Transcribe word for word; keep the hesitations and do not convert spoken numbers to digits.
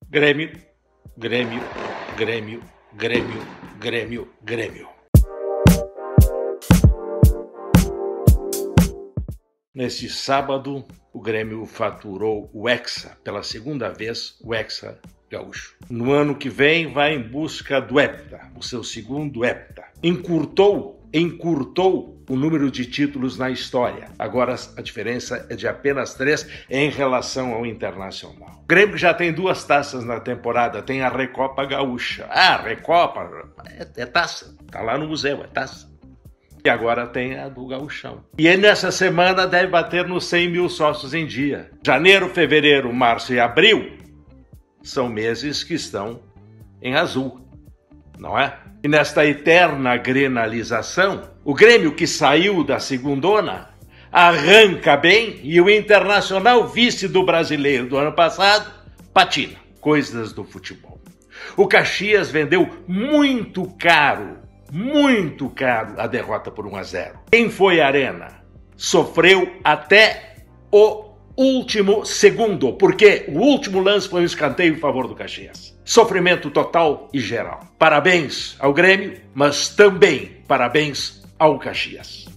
Grêmio, Grêmio, Grêmio, Grêmio, Grêmio, Grêmio. Neste sábado, o Grêmio faturou o Hexa, pela segunda vez, o Hexa gaúcho. No ano que vem, vai em busca do hepta, o seu segundo hepta. Encurtou, encurtou o número de títulos na história. Agora a diferença é de apenas três em relação ao Internacional. O Grêmio já tem duas taças na temporada, tem a Recopa Gaúcha. Ah, Recopa, é, é taça, tá lá no museu, é taça. E agora tem a do Gauchão. E nessa semana deve bater nos cem mil sócios em dia. Janeiro, fevereiro, março e abril são meses que estão em azul, não é? E nesta eterna grenalização, o Grêmio que saiu da segundona arranca bem e o Internacional, vice do Brasileiro do ano passado, patina. Coisas do futebol. O Caxias vendeu muito caro, muito caro a derrota por um a zero. Quem foi à Arena sofreu até o último segundo, porque o último lance foi um escanteio em favor do Caxias. Sofrimento total e geral. Parabéns ao Grêmio, mas também parabéns ao Caxias.